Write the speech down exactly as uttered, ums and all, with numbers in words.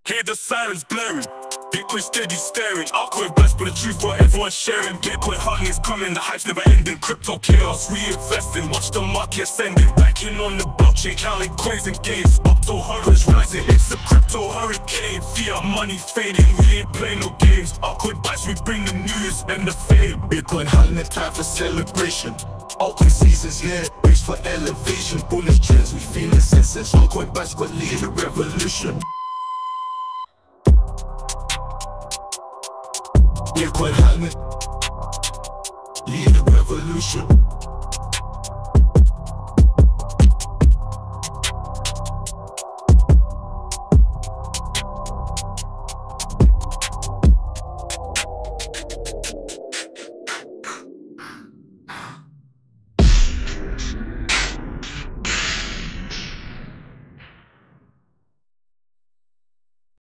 Hear the sirens blaring, Bitcoin steady staring. Altcoin Bites for the truth for everyone sharing. Bitcoin halving is coming, the hype's never ending. Crypto chaos, reinvesting, watch the market ascending. Backing on the blockchain, counting coins and gains. Octo horrors rising, it's a crypto hurricane. Fiat money fading, we ain't playing no games. Altcoin Bites, we bring the news and the fame. Bitcoin halving, a time for celebration. Altcoin seasons, yeah, race for elevation. Bullish trends, we feeling senses. Altcoin Bites, we're leading the revolution. Bitcoin halving, lead the revolution.